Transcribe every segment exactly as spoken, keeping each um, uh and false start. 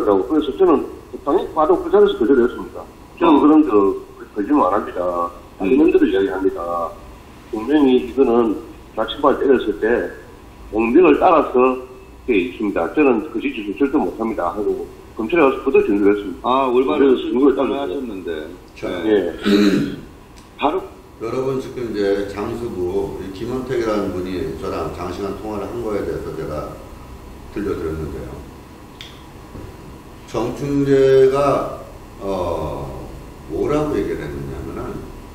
한다고. 그래서 저는 당연히 바로 그 자리에서 그대로 했습니다. 저는 어. 그런 그 거짓말 안 합니다. 아니면들을 음. 이야기합니다. 분명히 이거는 나침반을 때렸을 때 공명을 따라서 돼 있습니다. 저는 그 짓을 절대 못합니다 하고 검찰에 가서 그대로 증거를 했습니다. 아, 올바른 증거를 따라 하셨는데. 자, 네. 예. 바로 여러분 지금 이제 장수부 이 김원택이라는 분이 저랑 장시간 통화를 한 거에 대해서 제가 들려드렸는데요. 정충재가 어 뭐라고 얘기를 했느냐면은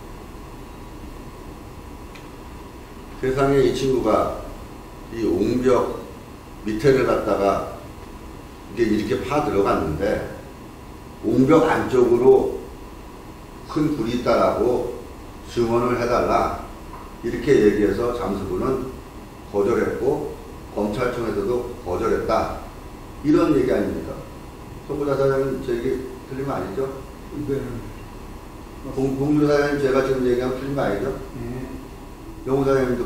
세상에 이 친구가 이 옹벽 밑에를 갖다가 이게 이렇게 파 들어갔는데 옹벽 안쪽으로 큰 굴이 있다라고 증언을 해달라 이렇게 얘기해서 잠수부는 거절했고 검찰청에서도 거절했다 이런 얘기 아닙니까? 송구자 사장님 제 얘기 틀린 거 아니죠? 네. 공, 공주 사장님 제가 지금 얘기하면 틀린 거 아니죠? 네. 영호 사장님도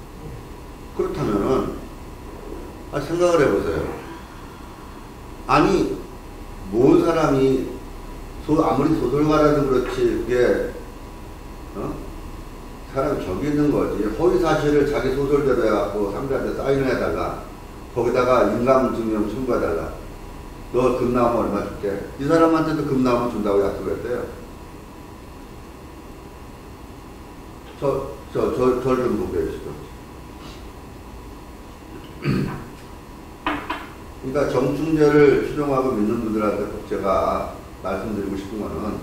그렇다면은 아, 생각을 해보세요. 아니 뭔 사람이 소, 아무리 소설가라도 그렇지 그게 어? 사람이 저기 있는 거지. 허위 사실을 자기 소설대로 해갖고 상대한테 사인을 해달라. 거기다가 인감증명 첨부해달라. 너 금 나오면 얼마 줄게. 이 사람한테도 금 나오면 준다고 약속했대요. 저, 저, 저, 절 좀 보게 해주시죠. 그러니까 정충재를 추종하고 믿는 분들한테 꼭 제가 말씀드리고 싶은 거는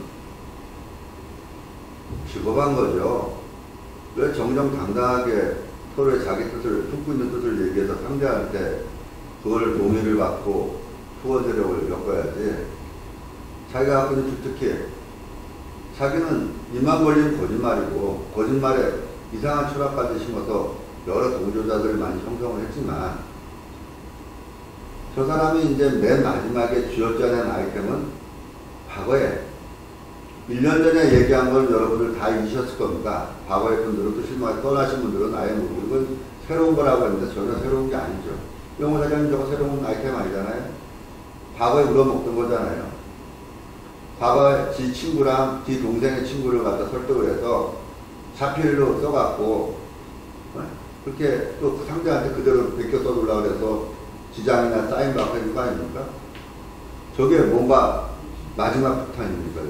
직업한 거죠. 왜 정정당당하게 서로의 자기 뜻을, 품고 있는 뜻을 얘기해서 상대한테 그걸 동의를 받고 투어 세력을 엮어야지. 자기가 갖고 있는 주특기, 자기는 입만 벌리면 거짓말이고 거짓말에 이상한 철학까지 심어서 여러 동조자들을 많이 형성을 했지만 저 사람이 이제 맨 마지막에 쥐어짜낸 아이템은 과거에 일 년 전에 얘기한 걸 여러분들 다 잊으셨을 겁니다. 과거의 분들은 또 실망 떠나신 분들은 아예 모르고 이건 새로운 거라고 했는데 전혀 새로운 게 아니죠. 영호 사장님 저거 새로운 아이템 아니잖아요. 과거에 물어먹던 거잖아요. 과거에 지 친구랑 지 동생의 친구를 갖다 설득을 해서 자필로 써갖고 어? 그렇게 또 상대한테 그대로 베껴 써달라고 해서 지장이나 사인 받고 해줄 거 아닙니까? 저게 뭔가 마지막 폭탄입니까?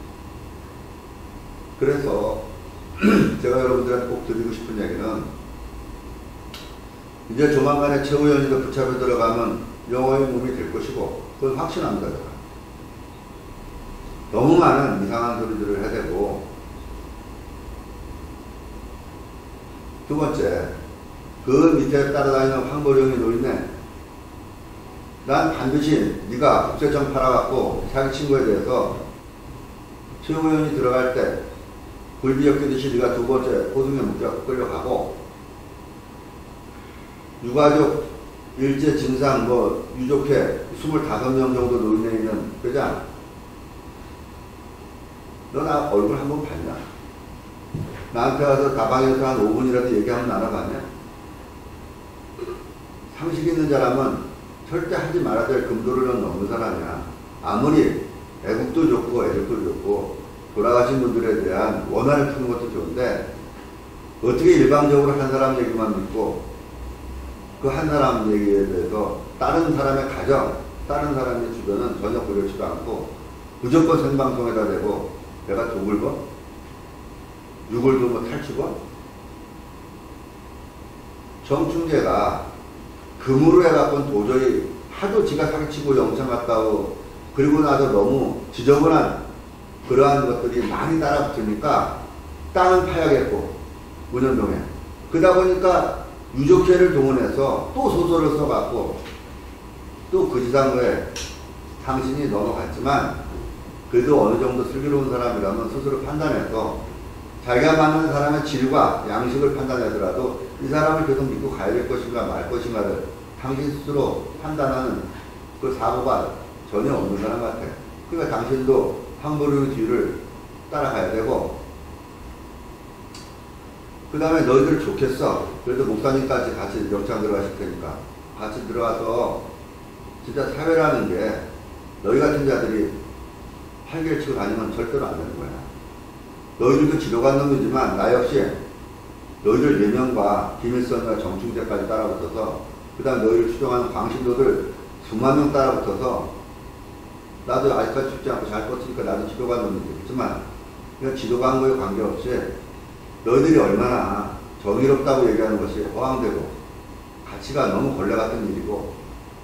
그래서 제가 여러분들한테 꼭 드리고 싶은 얘기는 이제 조만간에 최우현이도 붙잡혀 들어가면 영어의 몸이 될 것이고 그건 확신합니다. 제가. 너무 많은 이상한 소리들을 해대고 두 번째 그 밑에 따라다니는 황보령이 노리네. 난 반드시 네가 국세청 팔아갖고 자기 친구에 대해서 최우현이 들어갈 때 굴비 엮이듯이 네가 두 번째 고등에 묶여 끌려가고 유가족 일제 증상 뭐 유족회 스물다섯 명 정도 노인에 있는 회장 너 나 얼굴 한번 봤냐? 나한테 와서 다방에서 한 오 분이라도 얘기하면 알아봤냐? 상식 있는 사람은 절대 하지 말아야 될 금도를 넘는 사람이야. 아무리 애국도 좋고 애국도 좋고 돌아가신 분들에 대한 원한을 푸는 것도 좋은데 어떻게 일방적으로 한 사람 얘기만 믿고 그 한 사람 얘기에 대해서 다른 사람의 가정, 다른 사람의 주변은 전혀 고려치도 않고 무조건 생방송에다 대고 내가 독을 봐? 육월도 뭐 탈취고? 정충재가 금으로 해갖고는 도저히 하도 지가 사기치고 영창 갔다고 그리고 나서 너무 지저분한 그러한 것들이 많이 따라붙으니까 땅은 파야겠고 문현동에 그러다 보니까 유족회를 동원해서 또 소설을 써갖고 또 그 지상거에 당신이 넘어갔지만 그래도 어느 정도 슬기로운 사람이라면 스스로 판단해서 자기가 만나는 사람의 질과 양식을 판단하더라도 이 사람을 계속 믿고 가야 될 것인가 말 것인가를 당신 스스로 판단하는 그 사고가 전혀 없는 사람 같아. 그러니까 당신도 황보룡의 뒤를 따라가야 되고 그 다음에 너희들 좋겠어. 그래도 목사님까지 같이 영창 들어가실 테니까 같이 들어가서 진짜 사회라는 게 너희 같은 자들이 팔개를 치고 다니면 절대로 안 되는 거야. 너희들도 지도간 놈이지만 나 역시 너희들 네 명과 김일성과 정충재까지 따라붙어서 그 다음 너희를 추종하는 광신도들 수만 명 따라붙어서 나도 아직까지 죽지 않고 잘 뻗으니까 나도 지도관 놈이지. 그렇지만 그냥 지도관 거에 관계없이 너희들이 얼마나 정의롭다고 얘기하는 것이 허황되고 가치가 너무 걸레 같은 일이고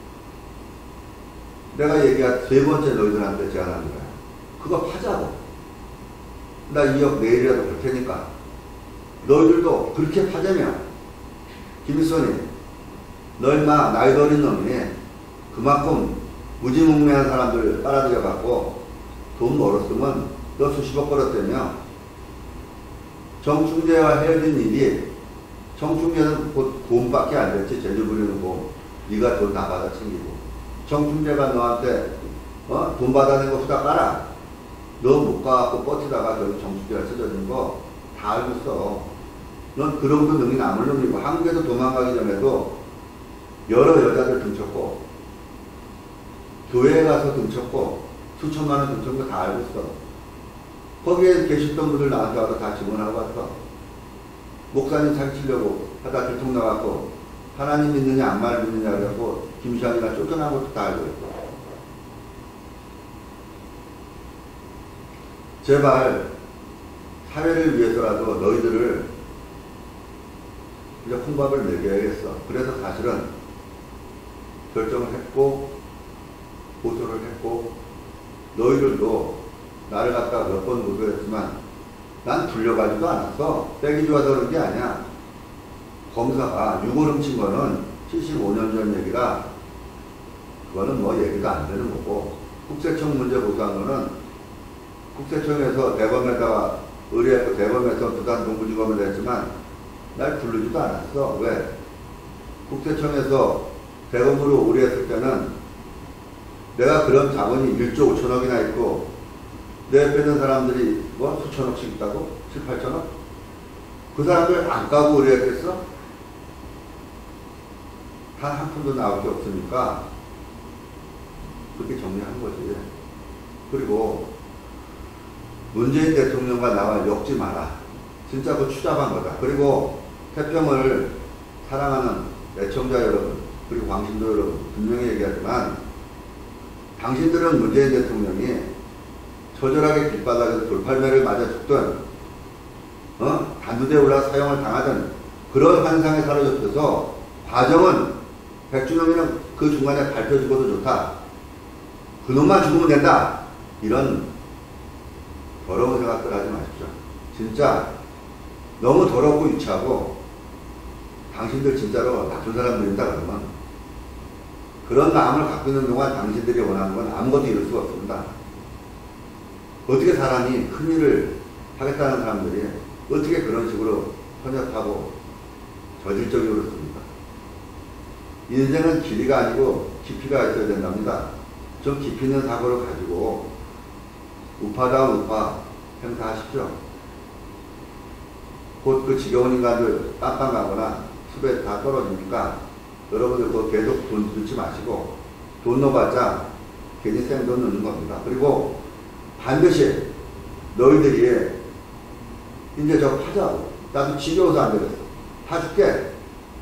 내가 얘기한 세 번째 너희들한테 제안하는 거야. 그거 파자고. 나 이억 내일이라도 볼 테니까 너희들도 그렇게 파자면 김일성이 너 인마 나이도 어린 놈이 그만큼 무지몽매한 사람들 빨아들여 갖고 돈 벌었으면 너 수십억 벌었다며 정충재와 헤어진 일이 정충재는 곧 고음밖에 안 됐지. 제주 부리는 고음. 네가 돈 다 받아 챙기고 정충재가 너한테 어? 돈 받아낸 거 후다 깔아. 너 못 가갖고 버티다가 저기 정충재가 쓰러진 거 다 알고 있어. 넌 그러고도 능이 남을 놈이고 한국에서 도망가기 전에도 여러 여자들 등쳤고 교회에 가서 등쳤고 수천만 원 등친 거 다 알고 있어. 거기에 계셨던 분들 나한테 와서 다 증언하고 왔어. 목사님 사기치려고 하다 들통나갖고 하나님 믿느냐 안말 믿느냐 그래갖고 김시환이가 쫓겨난 것도 다 알고 있고. 제발 사회를 위해서라도 너희들을 이제 홍밥을 먹여야겠어. 그래서 사실은 결정을 했고 고소를 했고 너희들도 나를 갖다가 몇 번 고소했지만 난 불려가지도 않았어. 빼기 좋아서 그런 게 아니야. 검사가 유골 훔친 거는 칠십오 년 전 얘기라 그거는 뭐 얘기가 안 되는 거고 국세청 문제 고소한 거는 국세청에서 대검에다가 의뢰했고 대검에서 부산 동부지검에 했지만 날 부르지도 않았어. 왜? 국세청에서 대검으로 의뢰했을 때는 내가 그런 자본이 일조 오천억이나 있고 내 옆에 있는 사람들이 뭐 수천억씩 있다고? 칠, 팔천억? 그 사람들 안 까고 의뢰했겠어? 단 한 푼도 나올 게 없으니까 그렇게 정리한 거지. 그리고 문재인 대통령과 나와 엮지 마라. 진짜 그 추잡한 거다. 그리고 태평을 사랑하는 애청자 여러분 그리고 광신도 여러분 분명히 얘기하지만 당신들은 문재인 대통령이 처절하게 길바닥에서 돌팔매를 맞아 죽든 어? 단두대에 올라 사형을 당하든 그런 환상에 사로잡혀서 과정은 백준영이는 그 중간에 발표 죽어도 좋다. 그놈만 죽으면 된다. 이런 더러운 생각들 하지 마십시오. 진짜 너무 더럽고 유치하고 당신들 진짜로 나쁜 사람들이다 그러면 그런 마음을 갖고 있는 동안 당신들이 원하는 건 아무것도 이룰 수가 없습니다. 어떻게 사람이 큰 일을 하겠다는 사람들이 어떻게 그런 식으로 편협하고 저질적으로 씁니까? 인생은 길이가 아니고 깊이가 있어야 된답니다. 좀 깊이 있는 사고를 가지고 우파다운 우파 행사하십시오. 곧 그 지겨운 인간들 깜빵 가거나 숲에 다 떨어지니까 여러분들 그거 계속 돈 넣지 마시고 돈 넣어봤자 괜히 생돈 넣는 겁니다. 그리고 반드시 너희들이 이제 저 파자고. 나도 지겨워서 안 되겠어. 파줄게.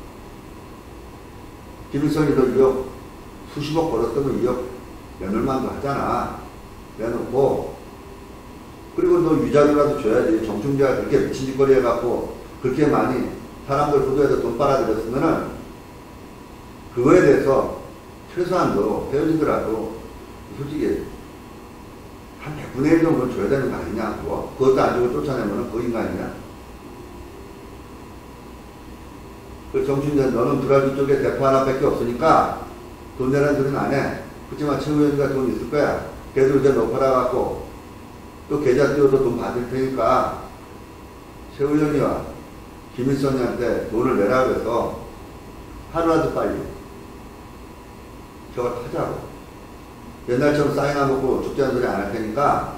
김일성이 너 이억 수십억 벌었으면 이억 내놓을만도 하잖아. 내놓고 그리고 너 위자료라도 줘야지. 정충재가 그렇게 미친 짓거리 해갖고 그렇게 많이 사람들 부도에서 돈 빨아들였으면은 그거에 대해서 최소한도 헤어지더라도 솔직히 한 백분의 일 정도는 줘야 되는 거 아니냐. 그거. 그것도 안 주고 쫓아내면은 그 인간이냐. 그 정충재 너는 드라기 쪽에 대포 하나밖에 없으니까 돈 내라는 소리는 안 해. 그렇지만 최 의원이가 돈 있을 거야. 걔도 이제 너 팔아갖고 또 계좌 띄워서 돈 받을 테니까 최 의원이와 김일성이한테 돈을 내라 그래서 하루라도 빨리 저걸 하자고. 옛날처럼 사인안 먹고 죽자는 소리 안 할 테니까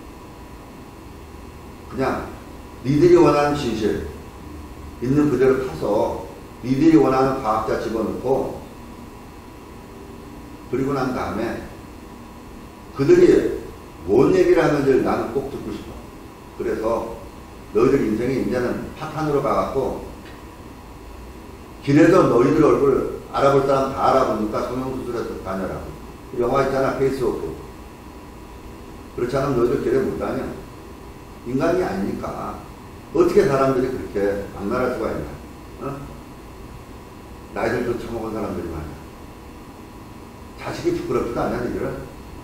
그냥 니들이 원하는 진실 있는 그대로 파서 니들이 원하는 과학자 집어넣고 그리고 난 다음에 그들이 뭔 얘기를 하는지 나는 꼭 듣고 싶어. 그래서 너희들 인생이 이제는 파탄으로 가갖고 길에서 너희들 얼굴 알아볼 사람 다 알아보니까 성형수술해서 다녀라고. 영화 있잖아, 페이스오프. 그렇지 않으면 너희들 길에 못 다녀. 인간이 아니니까. 어떻게 사람들이 그렇게 악랄할 수가 있냐. 어? 나이들도 처먹은 사람들이 많아. 자식이 부끄럽지도 않냐, 니들은?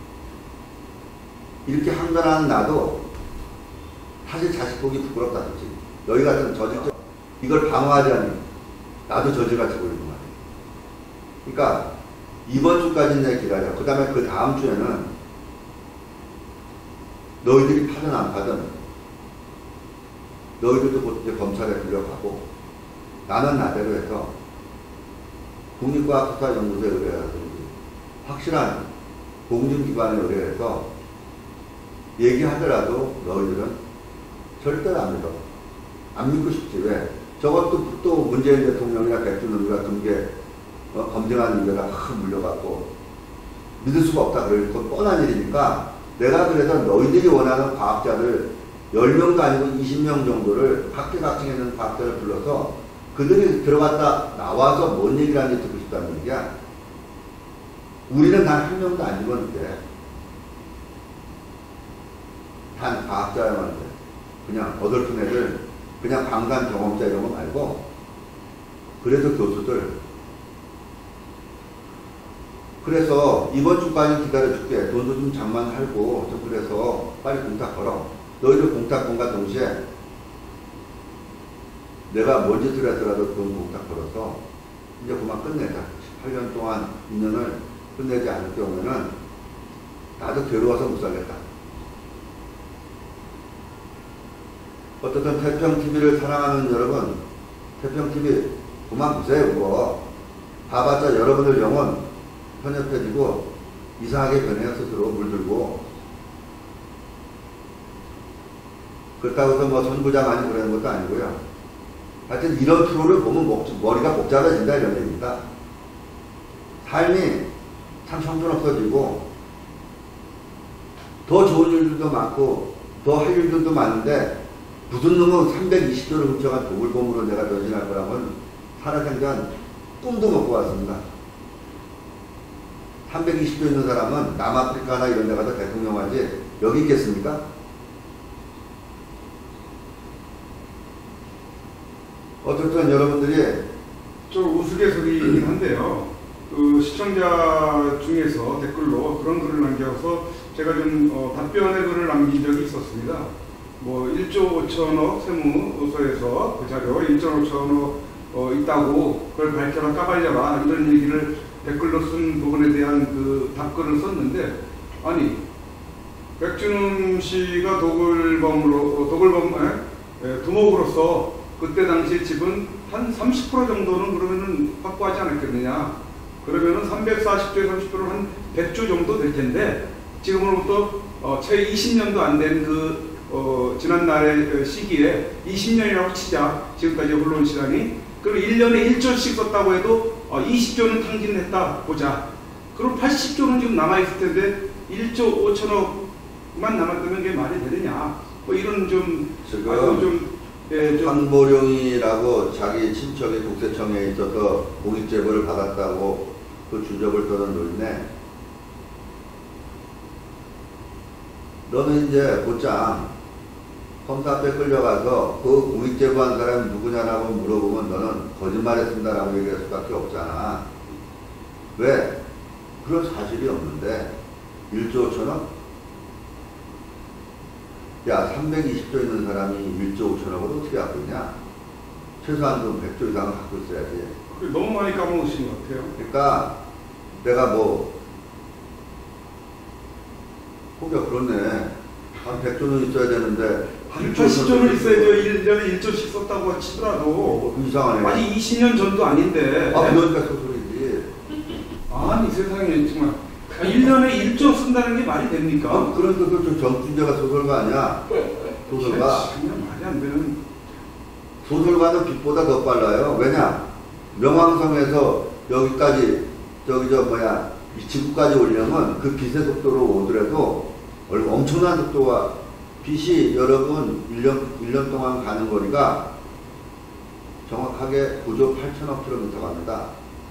이렇게 한가한 나도 사실 자식 보기 부끄럽다, 솔직히. 너희 같은 저질적, 이걸 방어하지 않으면 나도 저질같이 보이는 말이야. 그러니까 이번 주까지는 내 기다려. 그 다음에 그 다음 주에는 너희들이 파든 안 파든 너희들도 곧 이제 검찰에 불려가고 나는 나대로 해서 국립과학수사연구소에 의뢰하든지 확실한 공중기관에 의뢰해서 얘기하더라도 너희들은 절대로 안 믿어. 안 믿고 싶지. 왜? 저것도 또 문재인 대통령이나 백준호가 같은 게 어, 검증하는 일에다 확 물려갖고 믿을 수가 없다. 그럴 건 뻔한 일이니까 내가 그래서 너희들이 원하는 과학자들 열 명도 아니고 이십 명 정도를 각계각층에 있는 과학자를 불러서 그들이 들어갔다 나와서 뭔 얘기를 하는지 듣고 싶다는 얘기야. 우리는 단 한 명도 안 집었는데 단 과학자야만 돼. 그냥 어설픈 애들, 그냥 방관 경험자 이런 거 말고. 그래서 교수들. 그래서 이번 주까지 기다려줄게. 돈도 좀 잠만 살고 좀 그래서 빨리 공탁 걸어. 너희들 공탁권과 동시에 내가 뭔 짓을 했더라도 돈 공탁 걸어서 이제 그만 끝내자. 십팔 년 동안 인연을 끝내지 않을 경우에는 나도 괴로워서 못 살겠다. 어떻든 태평티비를 사랑하는 여러분, 태평티비 그만 보세요. 그거 봐봤자 여러분들 영혼 편협해지고 이상하게 변해요. 스스로 물들고. 그렇다고 해서 뭐 선구자 많이 그러는 것도 아니고요. 하여튼 이런 프로를 보면 목, 머리가 복잡해진다 이런 얘기입니다. 삶이 참 형편없어지고 더 좋은 일들도 많고 더 할 일들도 많은데 무슨 놈은 삼백이십 조를 훔쳐간 도굴범으로 내가 변신할 거라고는 살아생전 꿈도 못 꾸었습니다. 삼백이십 조 있는 사람은 남아프리카나 이런 데 가서 대통령 하지 여기 있겠습니까? 어쨌든 여러분들이 좀 우스갯소리이긴 한데요. 그 시청자 중에서 댓글로 그런 글을 남겨서 제가 좀 어, 답변의 글을 남긴 적이 있었습니다. 뭐 일조 오천억 세무서에서 그 자료 일조 오천억 어, 있다고 그걸 밝혀라 까발려라 이런 얘기를 댓글로 쓴 부분에 대한 그 답글을 썼는데, 아니 백준흠 씨가 도굴범으로 도굴범 에, 에, 두목으로서 그때 당시 집은 한 삼십 퍼센트 정도는 그러면은 확보하지 않았겠느냐. 그러면은 삼백사십 조에 삼십 조는 한 백 조 정도 될 텐데 지금으로부터 어, 채 이십 년도 안 된 그 어, 지난날의 시기에 이십 년이라고 치자. 지금까지 흘러온 시간이. 그럼 일 년에 일 조씩 썼다고 해도 어, 이십 조는 탕진했다 보자. 그럼 팔십 조는 지금 남아있을 텐데 일 조 오천억만 남았다면 그게 말이 되느냐. 뭐 이런 좀 지금 아주 좀 예, 좀 황보룡이라고 자기 친척이 국세청에 있어서 공익제보를 받았다고 그 주접을 떠는 노인네. 너는 이제 곧장 검사 앞에 끌려가서 그 공익제보한 사람이 누구냐라고 물어보면 너는 거짓말했습니다라고 얘기할 수밖에 없잖아. 왜? 그런 사실이 없는데 일조 오천억? 야, 삼백이십 조 있는 사람이 일조 오천억을 어떻게 갖고 있냐? 최소한 좀 백 조 이상은 갖고 있어야지. 너무 많이 까먹으신 것 같아요. 그러니까 내가 뭐 혹여 그렇네. 한 백 조는 있어야 되는데 한 팔십 조는 있어야죠. 일 년에 일 조씩 썼다고 치더라도. 어, 이상하네. 아니 이십 년 전도 아닌데. 아, 그러니까 소설이지. 아니 세상에 정말 일 년에 일 조 쓴다는 게 말이 됩니까? 아, 그런 것도 좀 정춘재가 소설가 아니야? 소설가. 그냥 말이 안 되는. 소설가는 빛보다 더 빨라요. 왜냐? 명왕성에서 여기까지 저기 저 뭐야 이 지구까지 오려면 그 빛의 속도로 오더라도 얼- 엄청난 속도와 빛이 여러분 일 년, 일 년 동안 가는 거리가 정확하게 구조 팔천억 킬로미터 갑니다.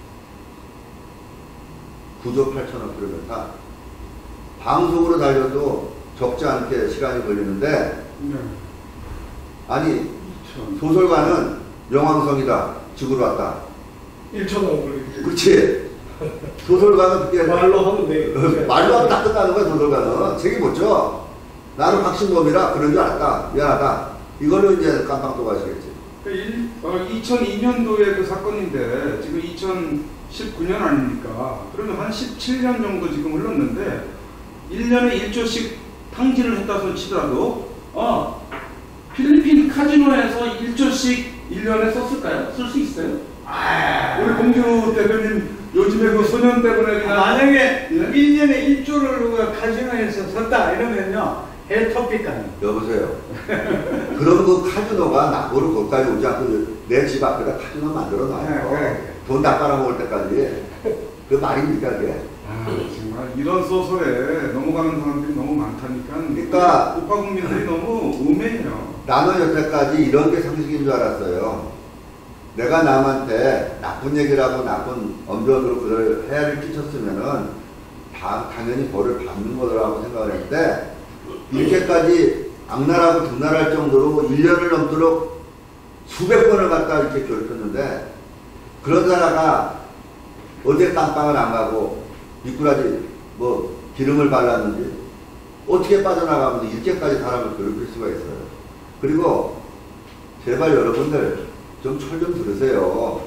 구조 팔천억 킬로미터. 방송으로 달려도 적지 않게 시간이 걸리는데, 네. 아니, 소설가는 명왕성이다. 지구로 왔다. 일천억 걸리지. 그렇지. 소설가는 그게 말로 하면 돼. 말로 하면 다 끝나는 거야. 소설가는 책이 못 져. 나는 박신범이라 그런 줄 알았다. 미안하다. 이걸로 이제 깜빡 또 가시겠지. 이천이 년도의 그 사건인데 지금 이천십구 년 아닙니까? 그러면 한 십칠 년 정도 지금 흘렀는데 일 년에 일 조씩 탕진을 했다 손 치더라도 어 필리핀 카지노에서 일 조씩 일 년에 썼을까요? 쓸 수 있어요? 아, 우리 공주 대표님 요즘에 그 소년 때문에 그냥 만약에 예? 일 년에 일 조를 카지노에서 썼다 이러면요 해터피까지. 여보세요. 그럼 그 카지노가 나보러 거기까지 오지 않고 내 집 앞에다 카지노 만들어 놔요. 네, 네. 돈 다 빨아먹을 때까지. 그 말입니까, 그게? 아, 정말 이런 소설에 넘어가는 사람들이 너무 많다니까. 그러니까 우파 국민들이 너무 우매해요. 나는 여태까지 이런 게 상식인 줄 알았어요. 내가 남한테 나쁜 얘기를 하고 나쁜 언변으로 그걸 해야를 끼쳤으면은 다 당연히 벌을 받는 거라고 생각을 했는데, 이렇게까지 악랄하고 등랄할 정도로 일 년을 넘도록 수백 번을 갖다 이렇게 괴롭혔는데, 그런 사람가 어제 깜빵을 안 가고 미꾸라지 뭐 기름을 발랐는지 어떻게 빠져나가면서 이렇게까지 사람을 괴롭힐 수가 있어요. 그리고 제발 여러분들 좀 철 좀 들으세요.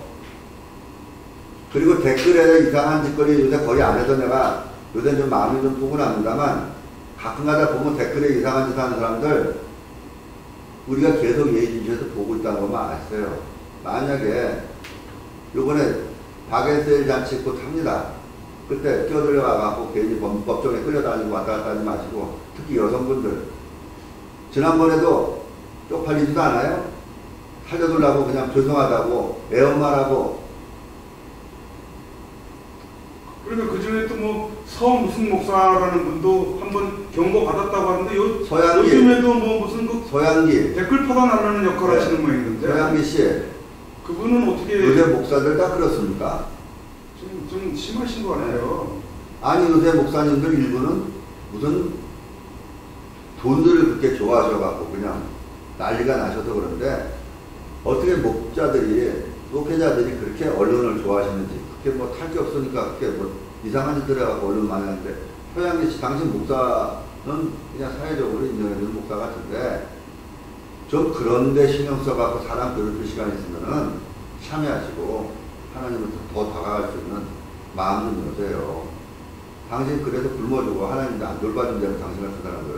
그리고 댓글에 이상한 짓거리 요새 거의 안 해서 내가 요새 좀 마음이 좀 포근합니다만, 가끔가다 보면 댓글에 이상한 짓 하는 사람들 우리가 계속 예의주시해서 보고 있다는 것만 아세요. 만약에 요번에 박앤세일 잔치 곧 합니다. 그때 끼어들어가고 괜히 법, 법정에 끌려다니고 왔다 갔다 하지 마시고, 특히 여성분들 지난번에도 쪽팔리지도 않아요? 살려달라고 그냥 죄송하다고 애엄마라고. 그러니까 그 중에 또 뭐 서 무슨 목사라는 분도 한번 경고 받았다고 하는데 요, 서양기. 요즘에도 뭐 무슨 그 소양기 댓글 퍼가나르는 역할을 네. 하시는 모양인데 소양기 씨, 그분은 어떻게 요새 목사들 다 그렇습니까? 좀, 좀 심하신 것 같아요. 아니 요새 목사님들 일부는 무슨 돈들을 그렇게 좋아하셔갖고 그냥 난리가 나셔서 그런데, 어떻게 목자들이, 목회자들이 그렇게 언론을 좋아하시는지, 그렇게 뭐 탈 게 없으니까 그렇게 뭐 이상한 짓을 해갖고 언론 많이 하는데, 서양기 씨, 당신 목사는 그냥 사회적으로 인정해주는 목사 같은데, 좀 그런데 신경 써갖고 사람 괴롭힐 시간이 있으면은 참여하시고 하나님한테 더 다가갈 수 있는 마음 좀 여세요. 당신 그래도 굶어주고 하나님도 안 돌봐준다는 당신 같은 사람들.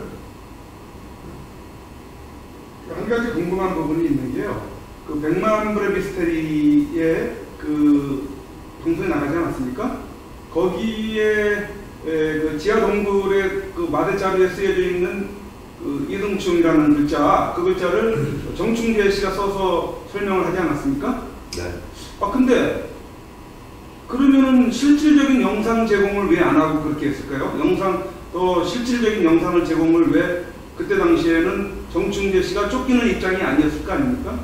한 가지 궁금한 부분이 있는 게요. 그 백만 불의 미스테리에 그 방송에 나가지 않았습니까? 거기에 에, 그 지하 동굴의 그 마대 자루에 쓰여져 있는 그 이등충이라는 글자, 그 글자를 정충재 씨가 써서 설명을 하지 않았습니까? 네. 아 근데 그러면은 실질적인 영상 제공을 왜 안 하고 그렇게 했을까요? 영상 또 실질적인 영상을 제공을 왜 그때 당시에는 정충재 씨가 쫓기는 입장이 아니었을 거 아닙니까?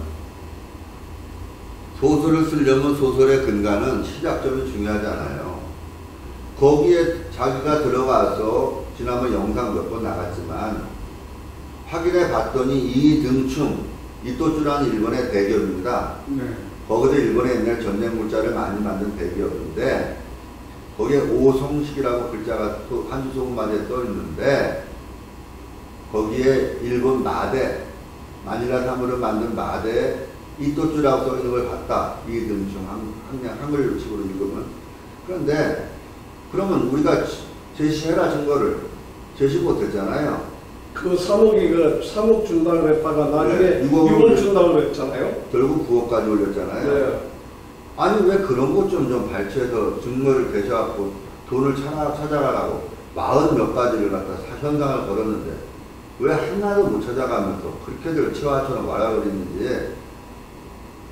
소설을 쓰려면 소설의 근간은 시작점이 중요하잖아요. 거기에 자기가 들어가서 지난번 영상 몇 번 나갔지만 확인해 봤더니 이등충, 이또쭈라는 일본의 대기업입니다. 네. 거기도 일본의 옛날 전쟁 물자를 많이 만든 대기업인데, 거기에 오성식이라고 글자가 또 한주 소금마대에 떠 있는데, 거기에 일본 마대, 마닐라 사물을 만든 마대에 이또쭈라고 써 있는 걸 봤다. 이등충, 한, 한글 식으로 읽으면. 그런데 그러면 우리가 제시해라 증거를 제시 못했잖아요. 그 삼억이 그 삼억 준다고 했다가 나중에 네, 육억을 육억 준다고 했잖아요. 결국 구억까지 올렸잖아요. 네. 아니 왜 그런 것 좀 좀 발췌해서 증거를 대셔갖고 돈을 찾아, 찾아가라고 마흔 몇 가지를 갖다 현상을 걸었는데 왜 하나도 못 찾아가면서 그렇게들 치와처럼 말아버리는지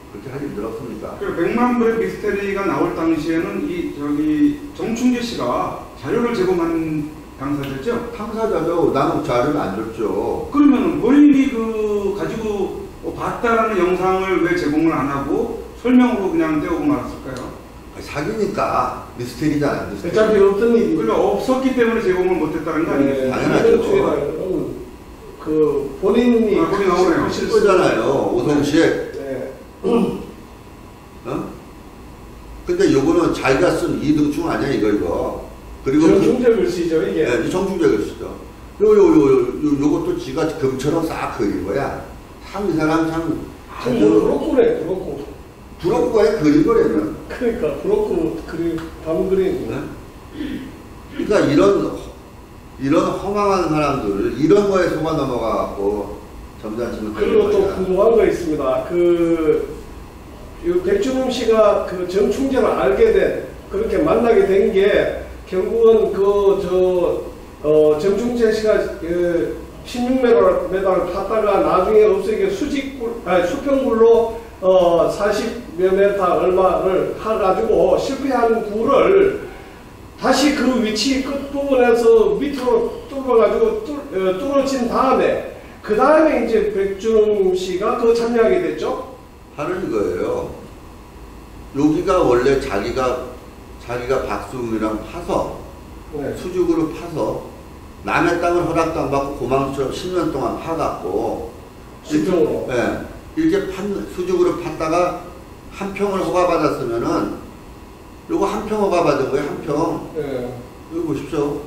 그렇게 하기 힘들었습니까? 그 백만 불의 미스테리가 나올 당시에는 이 저기 정충재 씨가 자료를 제공한 당사자죠? 당사자죠. 나는 자료를 안 줬죠. 그러면 본인이 그 가지고 봤다라는 영상을 왜 제공을 안 하고 설명으로 그냥 떼오고 말았을까요? 사기니까 미스테리잖아. 미스테리. 어차피 없던 일이. 그러니까 없었기 때문에 제공을 못했다는 거 아니겠어요? 당연하죠. 이런 쪽에는 그 본인이 아, 거기 나오네요. 그 실수- 실수잖아요. 오성식. 네. 어? 근데 요거는 자기가 쓴 이등충 아니야 이거 이거. 그리고 그- 정충재 글씨죠 이게. 네, 정충재 글씨죠. 요 요 요 요 요것도 지가 금처럼 싹 그린 거야. 참 이 사람 참 참 브로커네 브로커. 부럽고에 그린 거라면. 그러니까 브로커 그림 방 그림. 네? 그러니까 이런 이런 허망한 사람들 이런 거에 속아 넘어가고 점잖지는 그리고 또 궁금한 거 있습니다. 그 이 백준흠 씨가 그 정충재를 알게 된 그렇게 만나게 된 게 결국은 그 저 어 정충재 씨가 그 십육 미터를 팠다가 나중에 없어지게 수직굴 아니 수평굴로 어 사십여 미터 얼마를 해가지고 실패한 굴을 다시 그 위치 끝부분에서 밑으로 뚫어가지고 뚫, 어, 뚫어진 다음에 그 다음에 이제 백준흠 씨가 그 참여하게 됐죠. 하는 거예요. 여기가 원래 자기가 자기가 박수웅이랑 파서 네. 수직으로 파서 남의 땅을 허락도 안 받고 고망처럼 십 년 동안 파갖고 수평으로. 예, 이렇게 판, 수직으로 팠다가 한 평을 허가받았으면은 요거 한 평 허가받은 거예요. 한 평. 네. 여기 보십시오.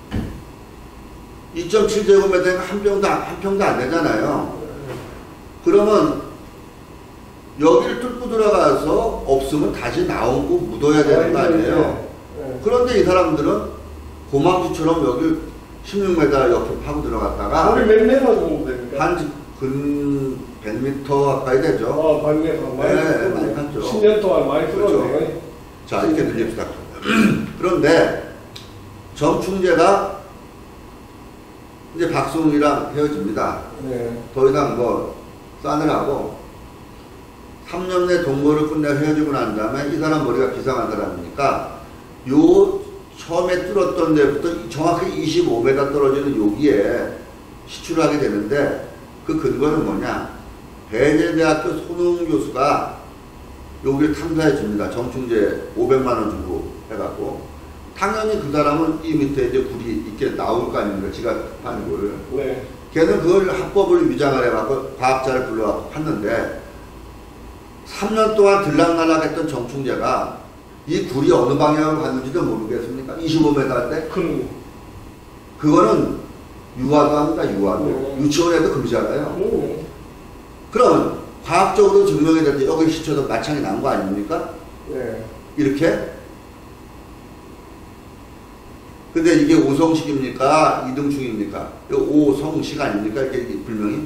이 점 칠 제곱미터니까 한 평도 안- 한 평도 안 되잖아요. 그러면 여기를 뚫고 들어가서 없으면 다시 나오고 묻어야 되는 거 아니에요. 네. 그런데 이 사람들은 고망지처럼 여기 십육 미터 옆에 파고 들어갔다가 거기 몇 미터 정도 됩니까? 한근 백 미터 가까이 되죠. 어, 백 미터 많이 네, 뚫었네. 많이 갔죠. 십 년 동안 많이 그렇죠. 뚫었네요. 자, 이렇게 들립시다. 그런데 정충재가 이제 박수웅이랑 헤어집니다. 네. 더 이상 뭐 싸느라고 삼 년 내 동거를 끝내고 헤어지고 난 다음에 이 사람 머리가 비상한 사람이니까 요 처음에 뚫었던 데부터 정확히 이십오 미터 떨어지는 여기에 시출을 하게 되는데 그 근거는 뭐냐? 배재대학교 손흥 교수가 여기를 탐사해 줍니다. 정충재 오백만 원 주고 해갖고 당연히 그 사람은 이 밑에 이제 굴이 있게 나올 거 아닙니까? 지가 판 굴을. 네. 걔는 그걸 합법을 위장을 해갖고 과학자를 불러갖고 팠는데 삼 년 동안 들락날락했던 정충재가 이 굴이 어느 방향으로 갔는지도 모르겠습니까? 이십오 미터인데 큰. 그거는 유화도 합니다. 유화도. 네. 유치원에도 금지하나요? 네. 그럼 과학적으로 증명이 됐는데 여기 시쳐도 마창이 난 거 아닙니까? 네. 이렇게? 근데 이게 오성식입니까? 이등충입니까? 오성식 아닙니까? 이게 불명이?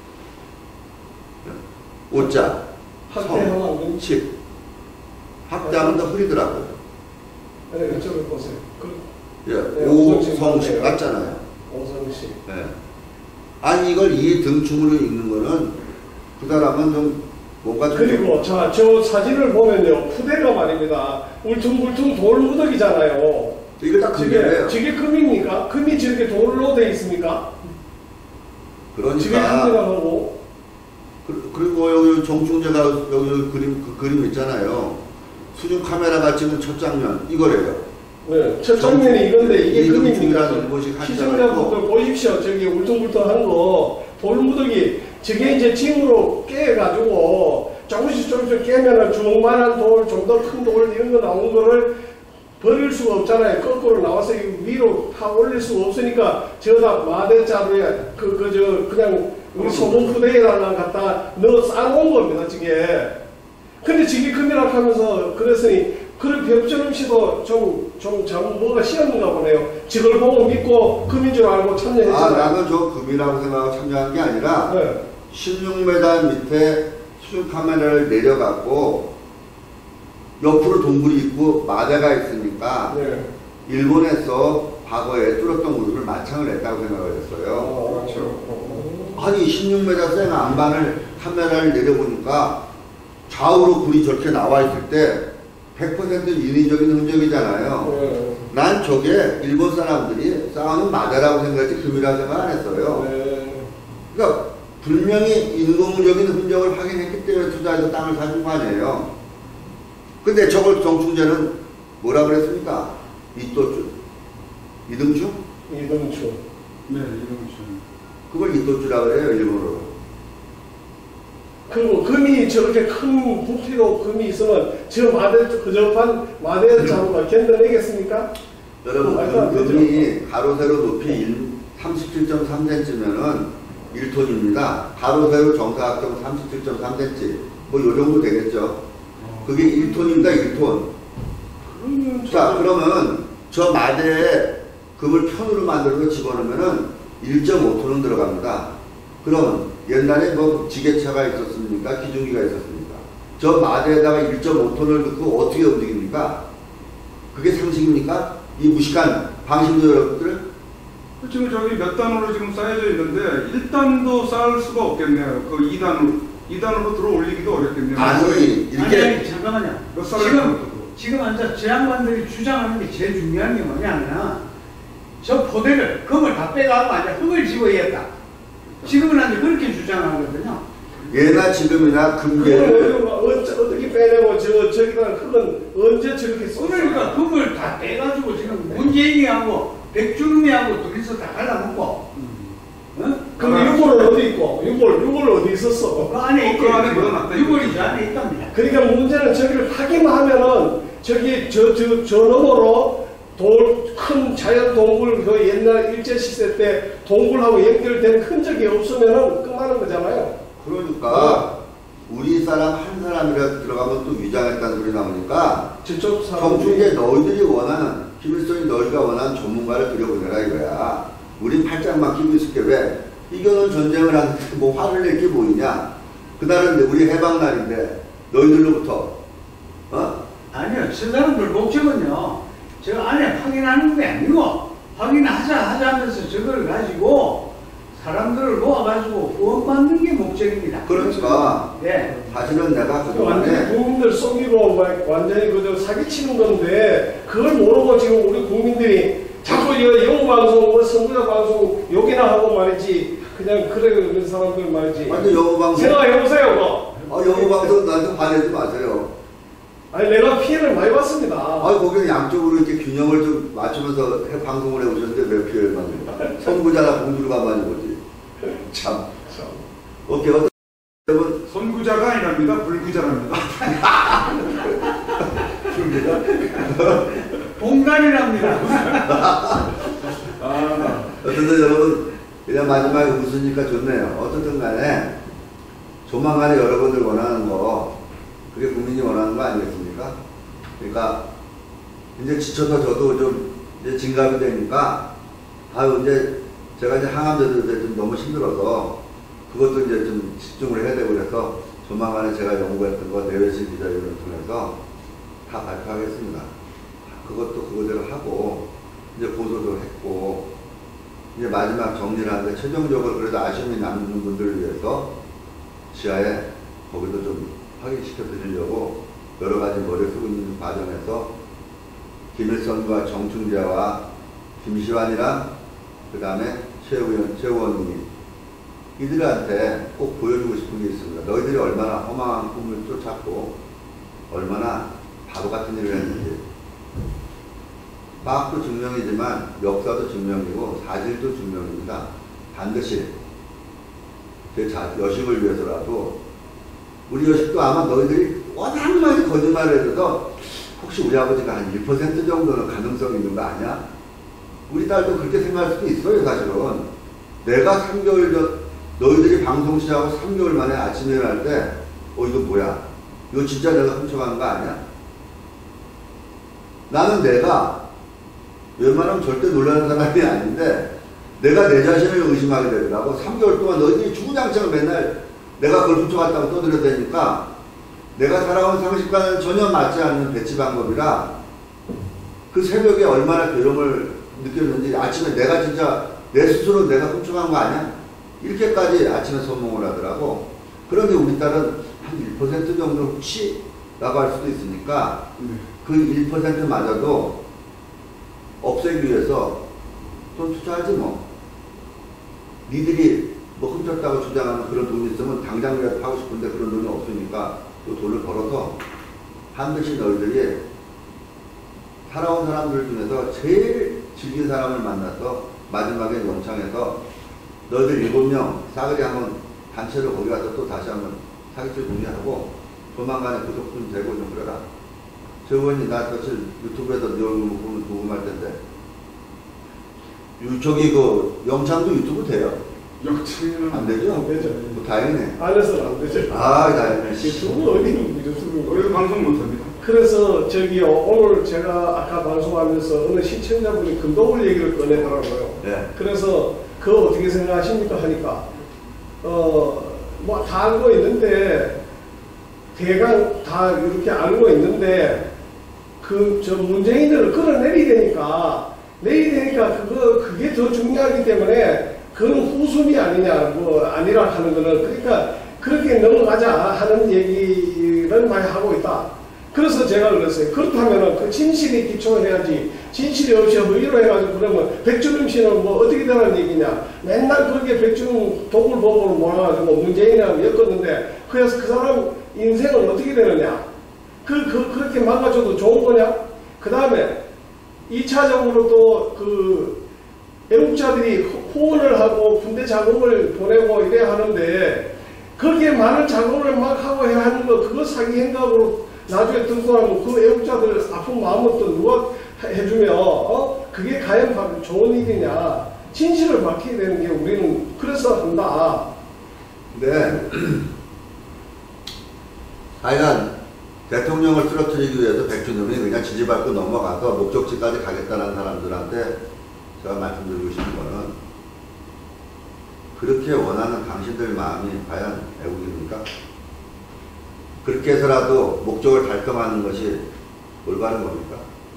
오자, 학대하면 안 성, 됩니다. 식. 학대하면 더 흐리더라고요. 네, 이쪽을 보세요. 그, 예, 네, 오성식 오성식 맞잖아요. 오성식. 예. 아니 이걸 이등충으로 읽는 거는 그 사람은 좀 뭔가 좀 그리고 자, 저 사진을 보면요. 푸대가 말입니다. 울퉁불퉁 돌 무더기잖아요. 이거 다 저게, 금이에요. 저게 금입니까? 금이 저렇게 돌로 돼 있습니까? 저게 그러니까 금이라고. 그- 그리고 여기 정충재가 여기 그림 그 그림 있잖아요. 수중 카메라가 찍은 첫 장면 이거래요. 네, 첫 장면이 이건데 이게 이등충이라는 금입니까? 일본식 한자가 시청자분들 보십시오. 저기 울퉁불퉁한 거 돌무더기 저게 이제 짐으로 깨가지고 조금씩 조금씩 깨면은 주먹만한 돌, 좀 더 큰 돌 이런 거 나온 거를 버릴 수가 없잖아요. 거꾸로 나와서 위로 파 올릴 수가 없으니까 저다 마대자루에 그 그 저 그냥 우리 소금 푸대에다가 갖다 넣어 싸놓은 겁니다. 저게. 근데 저게 금이라고 하면서 그랬으니 그런 벽전음 씨도 좀, 좀, 좀, 뭐가 시험인가 보네요. 저걸 보고 믿고 금인 줄 알고 아 참여했잖아요. 나는 저 금이라고 생각하고 참여한 게 아니라 네. 십육 미터 밑에 수중 카메라를 내려갖고 옆으로 동굴이 있고 마대가 있으니까 네. 일본에서 과거에 뚫었던 물을 마창을 했다고 생각을 했어요. 어, 그렇죠. 어, 아니 십육 미터 생 안반을 카메라를 내려보니까 좌우로 불이 저렇게 나와 있을 때 백 퍼센트 인위적인 흔적이잖아요. 네. 난 저게 일본 사람들이 쌓아놓은 마대라고 생각했지 금이라고 생각 안 했어요. 네. 그러니까 분명히 인공적인 흔적을 확인했기 때문에 투자해서 땅을 사준 거 아니에요. 근데 저걸 정충재는 뭐라 그랬습니까? 이또주, 이등주? 이동주. 네, 이동주. 그걸 이또주라 그래요, 일본어로. 그리고 금이 저렇게 큰 부피로 금이 있으면 저 마대 그저판 마대 잡으가 견뎌내겠습니까? 여러분, 말도 안 금, 되죠. 금이 가로 세로 높이 삼십칠 점 삼 센티미터면은 일 톤입니다. 가로 세로 정사각형 삼십칠 점 삼 센티미터. 뭐 요 정도 되겠죠. 그게 일 톤입니다, 일 톤. 그러면 자, 그러면 저 마대에 금을 편으로 만들어서 집어넣으면은 일 점 오 톤은 들어갑니다. 그러면 옛날에 뭐 지게차가 있었습니까? 기중기가 있었습니까? 저 마대에다가 일 점 오 톤을 넣고 어떻게 움직입니까? 그게 상식입니까? 이 무식한 방심도 여러분들? 지금 저기 몇 단으로 지금 쌓여져 있는데 일 단도 쌓을 수가 없겠네요. 그 이 단으로 이 단으로 들어 올리기도 어렵겠네요. 아니, 아니, 이렇게 아니 잠깐만요. 몇 살을 지금 먹어도. 지금 앉아 저 양반들이 주장하는 게 제일 중요한 게 뭐냐면 저 포대를 금을 다 빼가고 아니라 흙을 집어야겠다. 지금은 아주 그렇게 주장하거든요. 예나 지금이나 금괴를 그걸 어떻게, 어떻게 빼내고 저 저기다 흙은 언제 저렇게 써? 그러니까 금을 다 빼가지고 지금 문재인이하고 백주름이하고 둘이서 다 갈라먹고. 응? 그럼 유골은 어디 있고? 유골 유골 어디 있었어? 그 안에 그 안에 묻어놨다, 유골이 저 안에 있답니다. 그러니까 문제는 저기를 파기만 하면은 저기 저 저 저 너머로 돌 큰 자연 동굴 그 옛날 일제 시대 때 동굴하고 연결된 흔적이 없으면은 끝나는 거잖아요. 그러니까 우리 사람 한 사람이라도 들어가면 또 위장했다는 소리 나오니까 저쪽 사람 정충재 너희들이 원하는 김일성이 너희가 원하는 전문가를 들여보내라 이거야. 우린 팔짱만 끼고 있을게 왜? 이거는 전쟁을 하는데 뭐 화를 낼 게 뭐이냐? 그날은 우리 해방날인데 너희들로부터 어? 아니요, 저 사람들 목적은요, 저 안에 확인하는 게 아니고, 확인하자 하자 하면서 저걸 가지고 사람들을 모아가지고 후원받는 게 목적입니다. 그러니까 네. 사실은 내가 완전히 그동안에 국민들 속이고 막 완전히 그저 사기치는 건데 그걸 모르고 지금 우리 국민들이 자꾸 이 영어 방송, 뭐 선구자 방송 욕이나 하고 말이지 그냥 그래 그런 사람들 말이지. 완전 영어 방송 생각해보세요, 그거. 어, 영어 방송 나한테 화내지 마세요. 아니 내가 피해를 많이 봤습니다. 아, 거기는 양쪽으로 이렇게 균형을 좀 맞추면서 해, 방송을 해오셨는데 왜 피해를 받는가? 선구자나 공주를 가만히 보지. 참. 참. 오케이, 어떤 여러분, 선구자가 아니랍니다. 불구자랍니다. 공간이랍니다. 아, 어쨌든 여러분, 그냥 마지막에 웃으니까 좋네요. 어쨌든 간에, 조만간에 여러분들 원하는 거, 그게 국민이 원하는 거 아니겠습니까? 그러니까, 이제 지쳐서 저도 좀, 이제 진감이 되니까, 아유, 이제, 제가 이제 항암제도 이제 좀 너무 힘들어서, 그것도 이제 좀 집중을 해야 되고 그래서, 조만간에 제가 연구했던 거 내외신 기자회견을 통해서 다 발표하겠습니다. 그것도 그거대로 하고, 이제 보도도 했고, 이제 마지막 정리를 하는데, 최종적으로 그래도 아쉬움이 남는 분들을 위해서, 지하에 거기도 좀 확인시켜 드리려고 여러 가지 머리를 쓰고 있는 과정에서 김일성과 정충재와 김시환이랑 그 다음에 최우원, 최우원이 이들한테 꼭 보여주고 싶은 게 있습니다. 너희들이 얼마나 허망한 꿈을 쫓았고 얼마나 바보 같은 일을 했는지. 과학도 증명이지만 역사도 증명이고 사실도 증명입니다. 반드시 제 자, 여식을 위해서라도 우리 여식도 아마 너희들이 워낙 많이 거짓말을 해줘서 혹시 우리 아버지가 한 일 퍼센트 정도는 가능성이 있는 거 아니야? 우리 딸도 그렇게 생각할 수도 있어요, 사실은. 내가 삼 개월 전, 너희들이 방송 시작하고 삼 개월 만에 아침에 일어날 때, 어, 이거 뭐야? 이거 진짜 내가 훔쳐가는 거 아니야? 나는 내가 웬만하면 절대 놀라는 사람이 아닌데, 내가 내 자신을 의심하게 되더라고. 삼 개월 동안 너희들이 주구장창 맨날 내가 그걸 훔쳐갔다고 떠들어대니까 내가 살아온 상식과는 전혀 맞지 않는 배치 방법이라 그 새벽에 얼마나 괴로움을 느꼈는지 아침에 내가 진짜 내 스스로 내가 훔쳐간 거 아니야? 이렇게까지 아침에 선몽을 하더라고. 그런데 우리 딸은 한 일 퍼센트 정도 혹시 라고 할 수도 있으니까 네. 그 일 퍼센트마저도 없애기 위해서 돈 투자하지 뭐. 니들이 뭐 훔쳤다고 주장하는 그런 돈이 있으면 당장이라도 하고 싶은데 그런 돈이 없으니까 그 돈을 벌어서 반드시 너희들이 살아온 사람들 중에서 제일 즐긴 사람을 만나서 마지막에 영창에서 너희들 일곱 명 싸그리 한번 단체로 거기 가서 또 다시 한번 사기칠 준비하고 조만간에 구독 좀 되고 좀 그래라. 저 의원이 나 사실 유튜브에서 네 얼굴 보면 녹음할 텐데 유, 저기 그 영창도 유튜브 돼요? 영창에는 안 되죠? 안 되죠. 뭐 다행이네. 안에서는 안 되죠. 아 다행이네. 유튜브 어디 유튜브. 우리도 방송 못합니다. 그래서 저기요 오늘 제가 아까 방송하면서 어느 시청자분이 금동을 얘기를 꺼내더라고요. 네. 그래서 그거 어떻게 생각하십니까 하니까 어 뭐 다 알고 있는데 대강 다 이렇게 알고 있는데 그 저 문재인들을 끌어내리야 되니까 내야 되니까 그거 그게 더 중요하기 때문에 그건 후순위 아니냐 뭐 아니라 하는 거는 그러니까 그렇게 넘어가자 하는 얘기를 많이 하고 있다. 그래서 제가 그랬어요. 그렇다면 그 진실에 기초해야지. 진실이 없이 허위로 해가지고 그러면 백준영 씨는 뭐 어떻게 되는 얘기냐. 맨날 그렇게 백준영 도굴보고를 모아가지고 문재인이랑 엮었는데 그래서 그 사람 인생은 어떻게 되느냐. 그, 그, 그렇게 막아줘도 좋은 거냐. 그 다음에 이 차적으로 또 그 애국자들이 후원을 하고 군대 자금을 보내고 이래야 하는데 그렇게 많은 자금을 막 하고 해야 하는 거 그거 사기 행각으로 나중에 듣고 나면 그 애국자들 아픈 마음은 또 누가 해주며 어? 그게 과연 좋은 일이냐. 진실을 밝혀야 되는 게 우리는 그래서 한다. 네. 하여간 대통령을 쓰러뜨리기 위해서 백준영이 그냥 지지밟고 넘어가서 목적지까지 가겠다는 사람들한테 제가 말씀드리고 싶은 거는 그렇게 원하는 당신들 마음이 과연 애국입니까? 그렇게 해서라도 목적을 달성하는 것이 올바른 겁니까?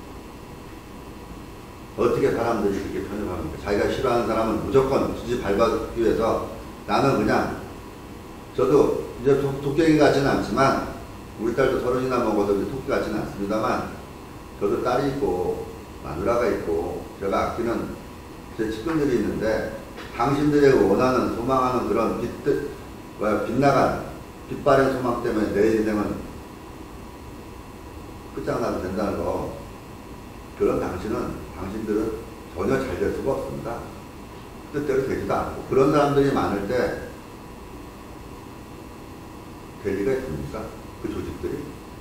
어떻게 사람들이 그렇게 편협합니까? 자기가 싫어하는 사람은 무조건 지지밟기 위해서 나는 그냥 저도 이제 토끼 같지는 않지만 우리 딸도 서른이나 먹어도 토끼 같지는 않습니다만 저도 딸이 있고 마누라가 있고 제가 아끼는 제 측근들이 있는데 당신들이 원하는 소망하는 그런 빛, 뭐야, 빛나간 빛바랜 소망 때문에 내 인생은 끝장나도 된다는 거 그런 당신은 당신들은 전혀 잘 될 수가 없습니다. 뜻대로 되지도 않고 그런 사람들이 많을 때 될 리가 있습니까? 그 조직들이.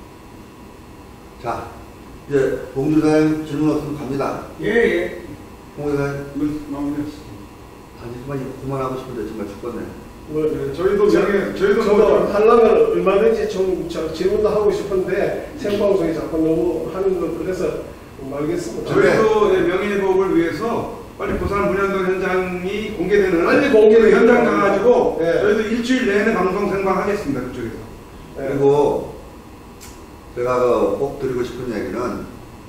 자, 이제 봉주사님 질문 없으면 갑니다. 예, 예. 봉주사님. 네, 마무리했습니다. 아니, 정말 이거 그만하고 싶은데 정말 죽겠네. 뭐, 네, 저희도 명예, 저희도 저도 뭐 하려면 얼마든지 좀 저, 질문도 하고 싶은데 생방송이 자꾸 너무 하는 거 그래서 말겠습니다. 저희도 네, 명예회복을 위해서 빨리 부산 문현동 현장이 공개되는 빨리 공개되는 현장 가가지고 네. 저희도 일주일 내내 방송 생방하겠습니다. 그쪽에서. 네. 그리고 제가 꼭 드리고 싶은 얘기는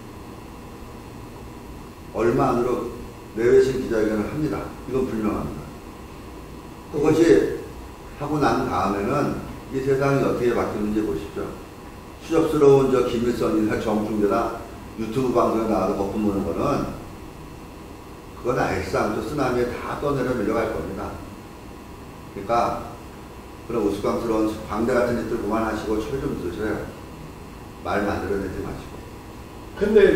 얼마 안으로 내외신 기자회견을 합니다. 이건 분명합니다. 그것이 하고 난 다음에는 이 세상이 어떻게 바뀌는지 보십시오. 추접스러운 저 김일성이나 정충대나 유튜브 방송에 나와서 거품 무는 거는 그건 알상 저 쓰나미에 다 떠내려 밀려갈 겁니다. 그러니까 그런 우스꽝스러운 광대 같은 짓들 그만하시고 철 좀 드셔요. 말 만들어내지 마시고. 근데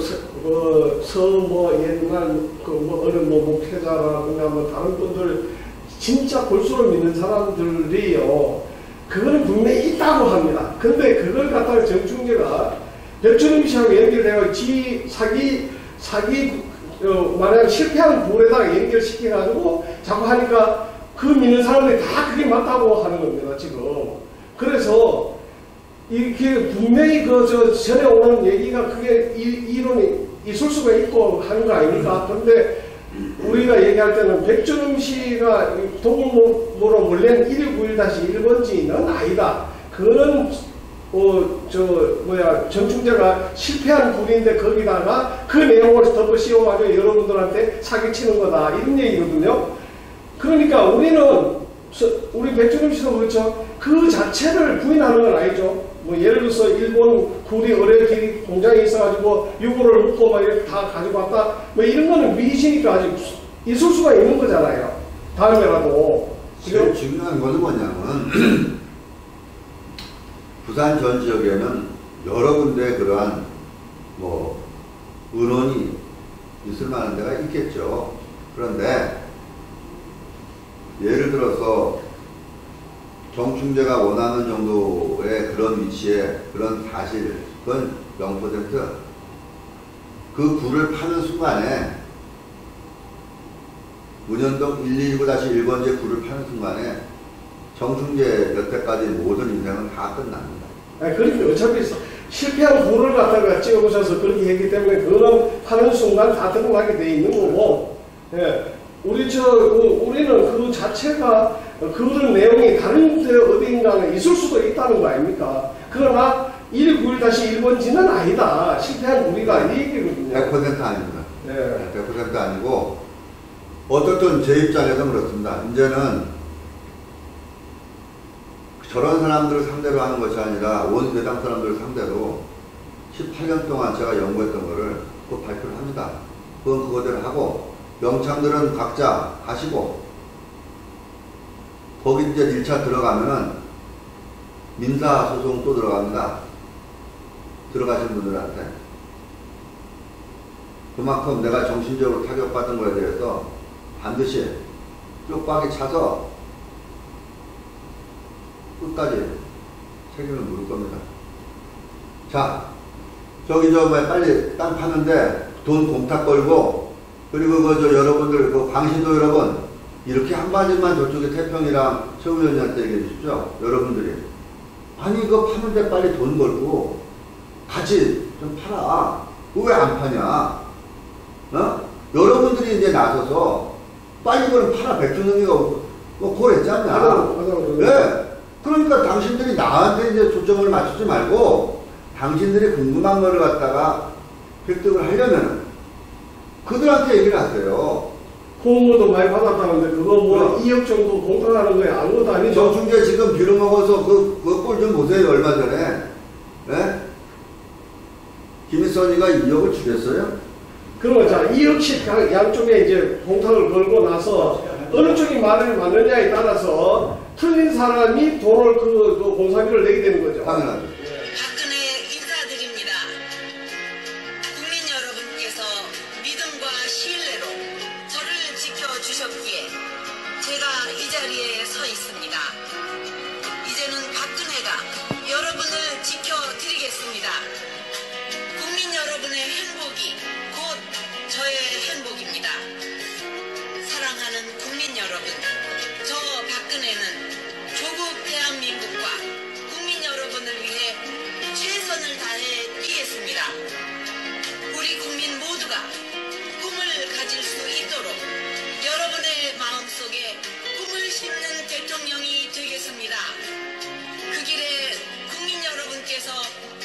저뭐서뭐 옛날 그 뭐 어느 뭐 목회자라든가 뭐 다른 분들 진짜 골수로 믿는 사람들이요. 그거는 분명히 있다고 합니다. 근데 그걸 갖다가 정충재가 백준영 씨하고 연결돼서 지 사기 사기 어, 만약 실패한 부에다가 연결시켜가지고 자꾸 하니까 그 믿는 사람들이 다 그게 맞다고 하는 겁니다 지금. 그래서 이렇게 분명히 그 저 전에 오는 얘기가 그게 이, 이론이 있을 수가 있고 하는 거 아닙니까? 그런데 우리가 얘기할 때는 백준영 씨가 도구모로 몰래는 일일구일 일 번지는 아니다. 그거는 어, 저 뭐야 정충재가 실패한 불인데 거기다가 그 내용을 덮어 씌워가지고 여러분들한테 사기치는 거다 이런 얘기거든요. 그러니까 우리는 우리 백준영 씨도 그렇죠. 그 자체를 부인하는 건 아니죠. 뭐 예를 들어서 일본 구리 의뢰 공장에 있어가지고 유골을 묻고 막 이렇게 다 가지고 왔다. 뭐 이런 거는 미시니까 아직 있을 수가 있는 거잖아요. 다음에라도. 제일 중요한 것은 뭐냐면 부산 전 지역에는 여러 군데 그러한 뭐 은원이 있을 만한 데가 있겠죠. 그런데 예를 들어서 정충제가 원하는 정도의 그런 위치에 그런 사실, 그건 영 퍼센트 그 굴을 파는 순간에 문현동 일이구 일 번지 굴을 파는 순간에 정충제 여태까지 모든 인생은 다 끝납니다. 아니, 그렇게 어차피 실패한 굴을 갖다가 찍어보셔서 그렇게 했기 때문에 그거는 파는 순간 다 드러나게 돼 있는 거고, 예. 우리 저 우리는 그 자체가 그런 내용이 다른 데 어디인가는 있을 수도 있다는 거 아닙니까? 그러나 일구일 일 번지는 아니다. 실패한 우리가 이 얘기거든요. 백 퍼센트 아닙니다. 네. 백 퍼센트 아니고 어떻든 제 입장에서는 그렇습니다. 이제는 저런 사람들을 상대로 하는 것이 아니라 온 대당 사람들을 상대로 십팔 년 동안 제가 연구했던 거를 곧 발표를 합니다. 그건 그거대로 하고 영창들은 각자 하시고 거기 이제 일 차 들어가면은 민사소송 또 들어갑니다. 들어가신 분들한테 그만큼 내가 정신적으로 타격받은 거에 대해서 반드시 쪽박이 차서 끝까지 책임을 물을 겁니다. 자, 저기 저 뭐 빨리 땅 파는데 돈 공탁 걸고 그리고 그 저 여러분들 그 광신도 여러분 이렇게 한 가지만 저쪽에 태평이랑 최우위원장한테 얘기해 주십시오. 여러분들이 아니 이거 파는데 빨리 돈 걸고 같이 좀 팔아. 그거 왜 안 파냐? 어? 여러분들이 이제 나서서 빨리 이걸 팔아. 백준영이가 뭐 그걸 했지 않냐? 맞아, 맞아, 맞아. 네. 그러니까 당신들이 나한테 이제 초점을 맞추지 말고 당신들이 궁금한 거를 갖다가 획득을 하려면 그들한테 얘기를 하세요. 홍보도 많이 받았다는데 그거 뭐 그럼. 이억 정도 공탁하는 거에 아무것도 아니죠. 정충재 지금 빌어먹어서 그, 그 꼴 좀 보세요. 얼마 전에. 네? 김일선이가 이억을 주겠어요? 그러면 자, 이억씩 양쪽에 이제 공탁을 걸고 나서 어느 쪽이 말을 맞느냐에 따라서 틀린 사람이 돈을 그, 그 공사비를 내게 되는 거죠. 당연하죠. 박근혜 인사드립니다. 국민 여러분께서 믿음과 신뢰로 저를 지켜주셨기에 제가 이 자리에 서 있습니다. 이제는 박근혜가 여러분을 지켜드리겠습니다. 국민 여러분의 행복이 곧 저의 행복입니다. 사랑하는 국민 여러분, 저 박근혜는 조국 대한민국과 국민 여러분을 위해 최선을 다해 뛰겠습니다. 우리 국민 모두가 꿈을 가질 수 있도록 여러분의 마음속에 꿈을 심는 대통령이 되겠습니다. 그 길에 국민 여러분께서